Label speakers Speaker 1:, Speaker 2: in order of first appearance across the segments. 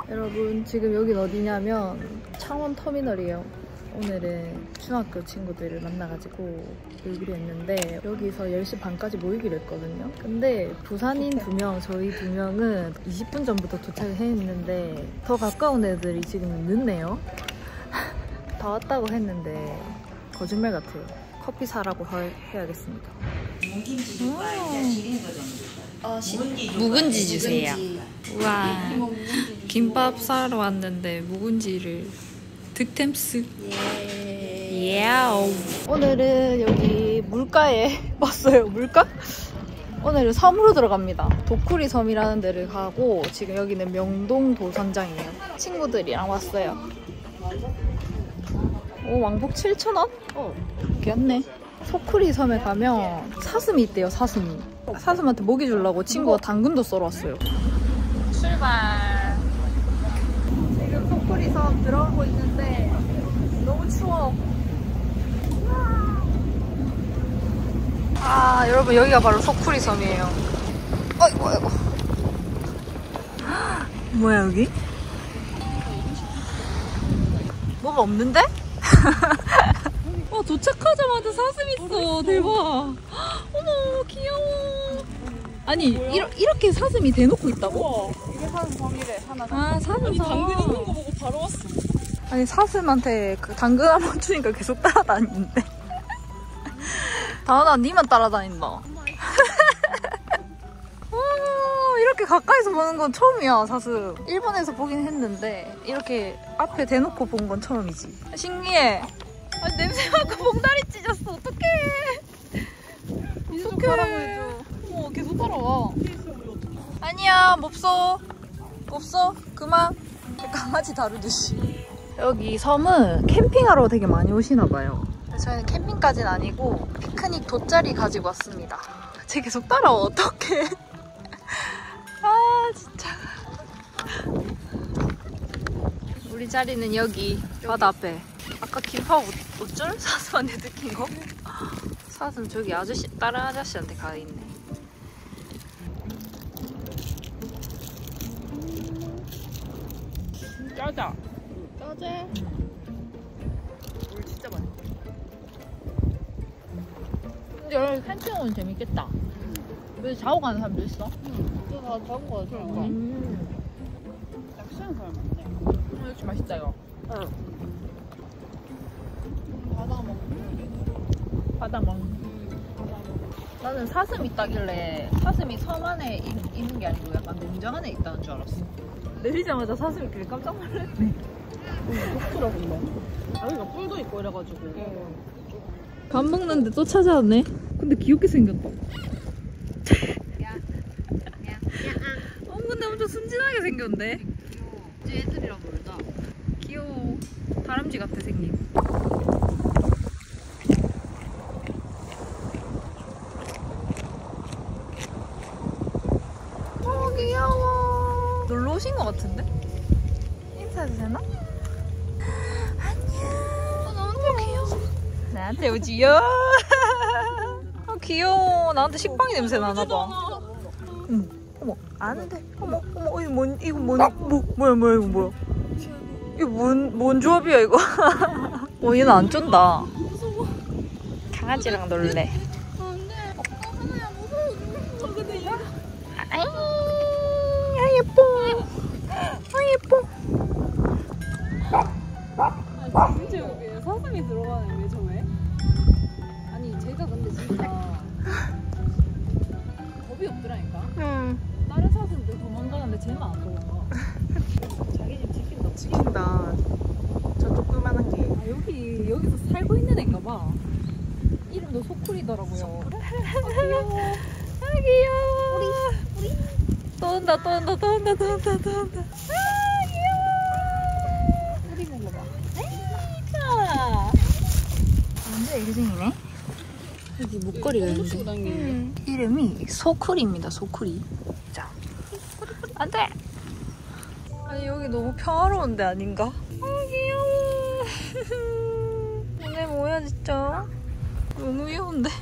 Speaker 1: 여러분 지금 여긴 어디냐면 창원터미널이에요. 오늘은 중학교 친구들을 만나가지고 모이기로 했는데 여기서 10시 반까지 모이기로 했거든요. 근데 부산인 2명, 저희 2명은 20분 전부터 도착을 했는데 더 가까운 애들이 지금 늦네요. 다 왔다고 했는데 거짓말 같아요. 커피 사라고 해야겠습니다. 묵은지 주세요. 우와, 김밥 사러 왔는데 묵은지를 득템스. 오늘은 여기 물가에 왔어요. 물가? 오늘은 섬으로 들어갑니다. 도쿠리 섬이라는 데를 가고 지금 여기는 명동 도산장이에요. 친구들이랑 왔어요. 오, 왕복 7,000원? 괜찮네. 소쿠리 섬에 가면 사슴이 있대요. 사슴이. 사슴한테 먹이 주려고 친구가 당근도 썰어 왔어요. 출발. 지금 소쿠리 섬 들어가고 있는데 너무 추워. 아, 여러분 여기가 바로 소쿠리 섬이에요. 아이고 아이고. 뭐야 여기? 뭐가 없는데? 도착하자마자 사슴 있어. 대박. 어머 귀여워. 아니 이렇게 사슴이 대놓고 있다고?
Speaker 2: 이게 사슴 섬이래. 하나.
Speaker 1: 아, 사슴 섬.
Speaker 2: 당근 있는 거 보고 바로 왔어.
Speaker 1: 아니 사슴한테 그 당근 한번 주니까 계속 따라다니는데. 다은아 니만 따라다닌다. 이렇게 가까이서 보는 건 처음이야. 사슴 일본에서 보긴 했는데 이렇게 앞에 대놓고 본 건 처음이지. 신기해. 아니 냄새 맡고 봉다리 찢었어. 어떡해. 어떡해. 어머 계속 따라와. 아니야 몹써 몹써 그만. 강아지 다루듯이. 여기 섬은 캠핑하러 되게 많이 오시나 봐요. 저희는 캠핑까지는 아니고 피크닉 돗자리 가지고 왔습니다. 쟤 계속 따라와. 어떡해. 아 진짜. 우리 자리는 여기 바다 앞에. 아까 김밥 어쩔? 사슴한테 느낀 거? 사슴 저기 아저씨, 다른 아저씨한테 가 있네.
Speaker 2: 짜자. 짜제.
Speaker 1: 물 진짜 많이. 근데 여기 캠핑 오면 재밌겠다. 왜 자고 가는 사람도 있어?
Speaker 2: 나 자고 가자. 낚시하는 사람 많네.
Speaker 1: 역시 맛있다 이거. 바다 먹는. 나는 사슴 있다길래 사슴이 섬 안에 있는 게 아니고 약간 농장 안에 있다는 줄 알았어. 내리자마자 사슴이 있길래 깜짝 놀랐네.
Speaker 2: 좋더라 근데. 여기가 뿔도 있고 이래가지고.
Speaker 1: 밥 먹는데 또 찾아왔네. 근데 귀엽게 생겼다. 근데 엄청 순진하게 생겼네.
Speaker 2: 이제 애들이랑 놀자.
Speaker 1: 귀여워. 다람쥐 같아 생긴. 귀여워. 놀러 오신 것 같은데? 인사해도 되나? 안녕. 너무 귀여워. 나한테 오지요. 귀여워. 나한테 식빵이 냄새 나나봐. 응. 어머, 아는데. 어머, 이거 뭐야, 이거 뭐야. 이거 뭔 조합이야, 이거. 얘는 안 쫀다. 무서워. 강아지랑 놀래. 예뻐.
Speaker 2: 진짜 여기 사슴이 들어가네. 왜 저래? 아니 제가 근데 진짜 겁이 없더라니까.
Speaker 1: 응.
Speaker 2: 다른 사슴들 도망가는데 쟤는 안 도망가. 자기 집
Speaker 1: 지킨다. 저 조그만한 게.
Speaker 2: 아, 여기서 살고 있는 애인가 봐. 이름도 소쿠리더라고요. 귀여워.
Speaker 1: 귀여워. 우리. 또 온다. 귀여워.
Speaker 2: 우리 먹어봐.
Speaker 1: 완전 애기쟁이네. 여기 목걸이가 있는데. 이름이 소쿠리입니다. 소쿠리. 자. 안 돼. 아니 여기 너무 평화로운데 아닌가? 귀여워. 얘네 뭐야 진짜. 너무 귀여운데.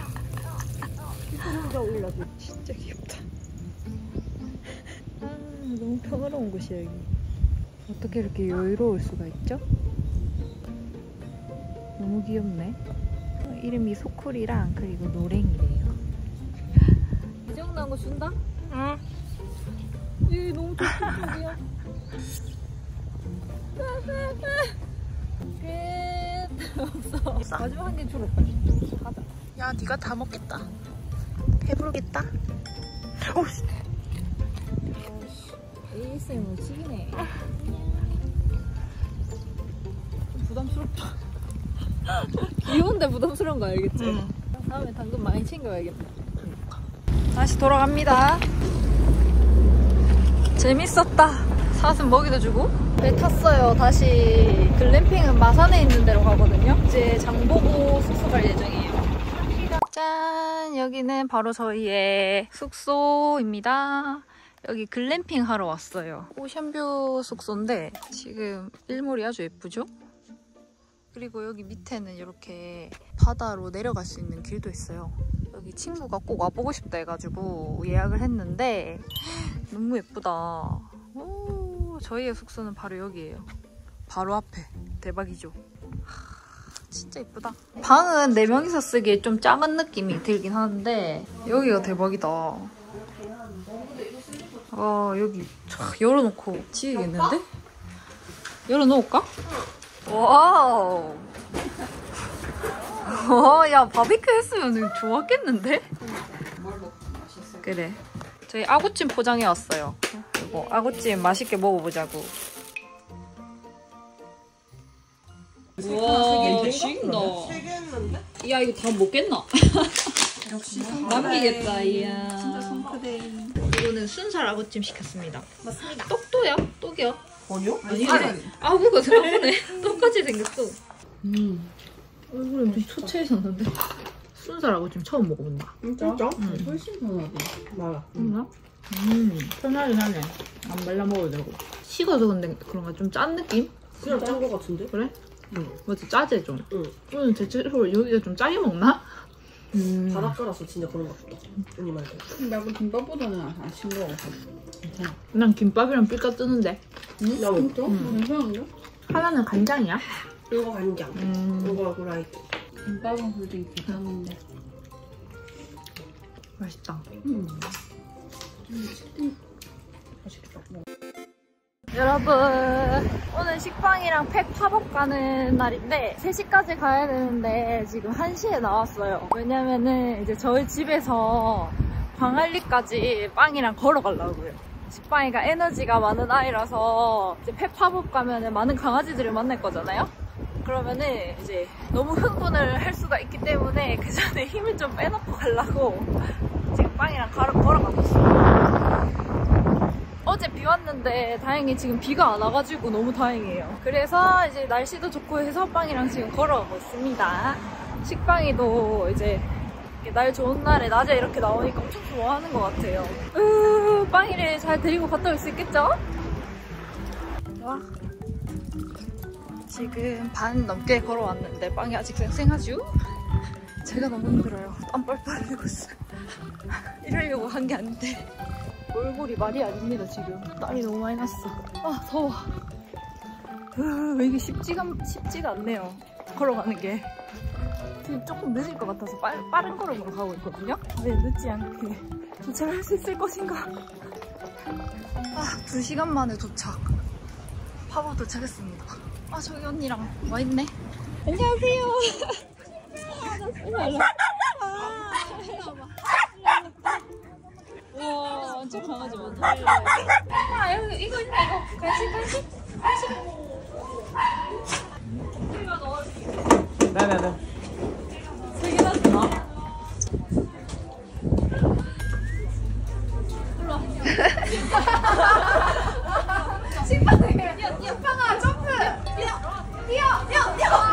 Speaker 1: 진짜 귀엽다. 너무 평화로운 곳이야 여기. 어떻게 이렇게 여유로울 수가 있죠? 너무 귀엽네. 이름이 소쿨이랑 그리고 노랭이래요. 이정도한 거 준다? 응. 얘 너무 적극적이야. 끝. 없어. 마지막 한 개 주러 빨리. 가자.
Speaker 3: 야, 네가 다 먹겠다. 배부르겠다. 오씨.
Speaker 1: ASMR 찍이네. 좀 부담스럽다. 귀여운데 부담스러운 거 알겠지?
Speaker 3: 응.
Speaker 1: 다음에 당근 많이 챙겨야겠다. 다시 돌아갑니다. 재밌었다. 사슴 먹이도 주고. 배 탔어요. 다시 글램핑은 마산에 있는 데로 가거든요. 이제 장보고 숙소 갈 예정이에요. 짠! 여기는 바로 저희의 숙소입니다. 여기 글램핑 하러 왔어요. 오션뷰 숙소인데 지금 일몰이 아주 예쁘죠? 그리고 여기 밑에는 이렇게 바다로 내려갈 수 있는 길도 있어요. 여기 친구가 꼭 와보고 싶다 해가지고 예약을 했는데 너무 예쁘다. 오, 저희의 숙소는 바로 여기예요. 바로 앞에. 대박이죠? 진짜 예쁘다. 방은 4명이서 쓰기에 좀 작은 느낌이 들긴 하는데 여기가 대박이다. 여기 열어놓고 지우겠는데? 열어놓을까? 와우. 야, 바비큐 했으면 좋았겠는데? 그래. 저희 아구찜 포장해 왔어요. 이거 아구찜 맛있게 먹어보자고. 우와, 죽인다. 야, 이거 다 먹겠나?
Speaker 3: 역시
Speaker 1: 남기겠다, 이야.
Speaker 3: 진짜 손크레인.
Speaker 1: 이거는 순살 아구찜 시켰습니다.
Speaker 3: 맞습니다.
Speaker 1: 똑도야? 똑이야?
Speaker 3: 아니요?
Speaker 1: 아니, 아구가 들어보네. 똑같이 생겼어. 얼굴이 엄청 초췌해졌는데? 순살 아구찜 처음 먹어본다.
Speaker 3: 진짜?
Speaker 2: 훨씬 편하다.
Speaker 3: 말아.
Speaker 1: 그런가? 편하긴 하네. 안 발라 먹어도 되고. 식어서 근데 그런가 좀 짠 느낌?
Speaker 3: 그냥 짠 거 같은데?
Speaker 1: 그래?
Speaker 3: 응.
Speaker 1: 맞지? 짜지 좀?
Speaker 3: 응.
Speaker 1: 오늘 대체적으로 여기가 좀 짜게 먹나?
Speaker 3: 바닷가라서 진짜 그런 것 같다. 언니 말대로.
Speaker 2: 나도 김밥보다는 안 싱거워. 괜찮아.
Speaker 1: 난 김밥이랑 삐까 뜨는데.
Speaker 3: 진짜?
Speaker 2: 괜찮은데?
Speaker 1: 하나는 간장이야?
Speaker 3: 이거 간장. 이거 후라이드.
Speaker 2: 김밥은 솔직히 괜찮은데.
Speaker 1: 맛있다.
Speaker 3: 맛있겠다.
Speaker 1: 여러분, 오늘 식빵이랑 팩 팝업 가는 날인데 3시까지 가야 되는데 지금 1시에 나왔어요. 왜냐면은 이제 저희 집에서 광안리까지 빵이랑 걸어가려고요. 식빵이가 에너지가 많은 아이라서 이제 팩 팝업 가면은 많은 강아지들을 만날 거잖아요. 그러면은 이제 너무 흥분을 할 수가 있기 때문에 그 전에 힘을 좀 빼놓고 가려고 지금 빵이랑 걸어가고 있어요. 어제 비 왔는데 다행히 지금 비가 안 와가지고 너무 다행이에요. 그래서 이제 날씨도 좋고 해서 빵이랑 지금 걸어가고 있습니다. 식빵이도 이제 날 좋은 날에 낮에 이렇게 나오니까 엄청 좋아하는 것 같아요. 빵이를 잘 데리고 갔다 올 수 있겠죠? 와. 지금 반 넘게 걸어왔는데 빵이 아직 쌩쌩하죠? 제가 너무 힘들어요. 땀 뻘뻘 흘리고 있어요. 이러려고 한 게 아닌데 얼굴이 말이 아닙니다. 지금 땀이 너무 많이 났어. 아 더워. 이게 쉽지가 않네요. 걸어가는 게 지금 조금 늦을 것 같아서 빠른 걸음으로 가고 있거든요. 왜 늦지 않게 도착할 수 있을 것인가. 2시간 만에 도착. 팝업 도착했습니다. 저기 언니랑 와 있네. 안녕하세요. 우와, 완전 강아지 많다. 여기 이거 있네, 이거. 간식. 이거 넣어줄게.
Speaker 3: 네네네.
Speaker 1: 3개나 주나? 일로와. 식빵아, 점프! 뛰어!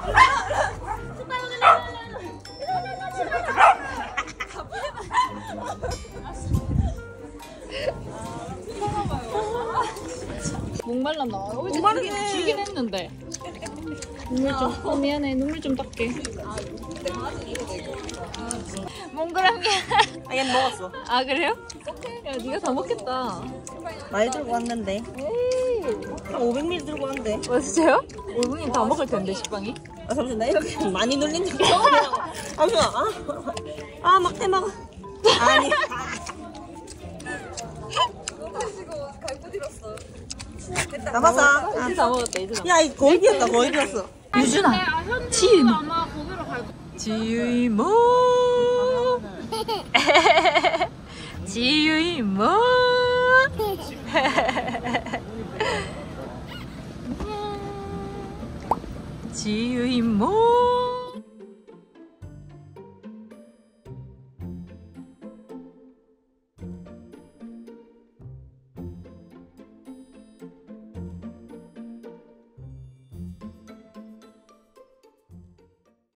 Speaker 1: 목말랐나? 어제 주긴 했는데. 눈물 좀, 미안해. 눈물 좀 닦게. 몽그랑이야.
Speaker 3: 얘는 먹었어.
Speaker 1: 아, 그래요? 야, 네가 다 먹겠다.
Speaker 3: 많이 들고 왔는데. 한 500ml 들고 왔는데.
Speaker 1: 진짜요? 5분이 다 먹을 텐데 식빵이.
Speaker 3: 아 잠시만 나 이렇게 많이 눌린 적 처음이라고. 잠시만. 막대 먹어. 아니. 남았어.
Speaker 1: 이제 다 먹었다 이제.
Speaker 3: 야, 이 거의 비었다. 거의 비었어.
Speaker 1: 유준아, 지유,
Speaker 2: 아마 거기로 갈 거.
Speaker 1: 지유 이모, 지유 이모. 지유 이모.